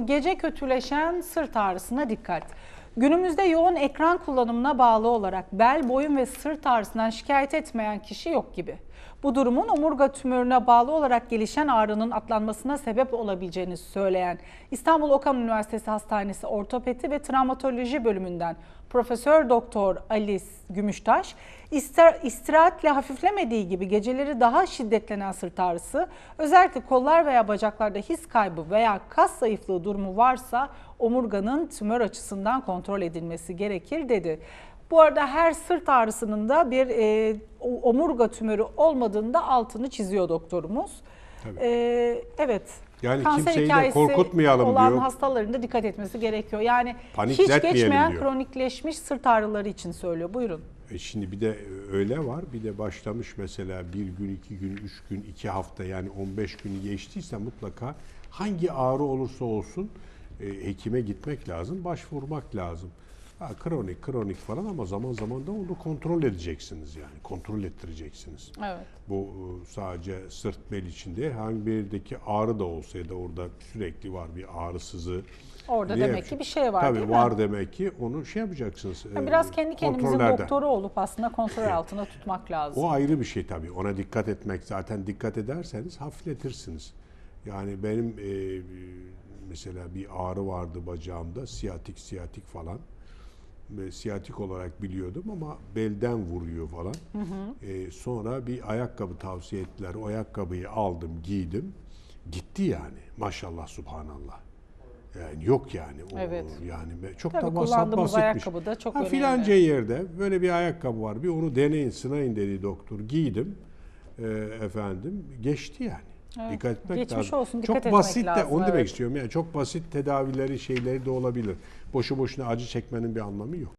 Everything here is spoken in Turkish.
gece kötüleşen sırt ağrısına dikkat. Günümüzde yoğun ekran kullanımına bağlı olarak bel, boyun ve sırt ağrısından şikayet etmeyen kişi yok gibi. Bu durumun omurga tümörüne bağlı olarak gelişen ağrının atlanmasına sebep olabileceğini söyleyen İstanbul Okan Üniversitesi Hastanesi Ortopedi ve Travmatoloji bölümünden Profesör Doktor Ali Gümüştaş, istirahatle hafiflemediği gibi geceleri daha şiddetlenen sırt ağrısı, özellikle kollar veya bacaklarda his kaybı veya kas zayıflığı durumu varsa omurganın tümör açısından kontrol edilmesi gerekir dedi. Bu arada her sırt ağrısının da bir omurga tümörü olmadığını da altını çiziyor doktorumuz. Evet. Yani kanser kimseyi de hikayesi korkutmayalım olan diyor. hastaların da dikkat etmesi gerekiyor. Yani hiç Panikletmeyelim geçmeyen diyor. kronikleşmiş sırt ağrıları için söylüyor. Buyurun. Şimdi bir de öyle var. Bir de başlamış mesela 1 gün, 2 gün, 3 gün, 2 hafta yani 15 günü geçtiyse mutlaka hangi ağrı olursa olsun hekime gitmek lazım, başvurmak lazım. Kronik falan ama zaman zaman da onu kontrol edeceksiniz yani. Kontrol ettireceksiniz. Evet. Bu sadece sırt bel için değil, herhangi bir yerdeki ağrı da olsa ya da orada sürekli var bir ağrısızı. Orada demek ki bir şey var, Tabii değil mi? var demek ki onu şey yapacaksınız. Biraz kendi kendimizin doktoru olup aslında kontrol altında tutmak lazım. O ayrı bir şey tabii. Ona dikkat etmek, zaten dikkat ederseniz hafifletirsiniz. Yani benim mesela bir ağrı vardı bacağımda, siyatik falan. Siyatik olarak biliyordum ama belden vuruyor falan. Sonra bir ayakkabı tavsiye ettiler. O ayakkabıyı aldım, giydim. Gitti yani. Maşallah, subhanallah. Yani yok yani. Evet. Yani çok Tabii da kullandığımız basitmiş. ayakkabı da çok önemli. Filanca yerde böyle bir ayakkabı var. Bir onu deneyin, sınayın dedi doktor. Giydim. Efendim geçti yani. Evet. Dikkat etmek Geçmiş lazım. olsun, dikkat çok etmek basit de lazım, onu demek evet. istiyorum. Yani çok basit tedavileri, şeyleri de olabilir. Boşu boşuna acı çekmenin bir anlamı yok.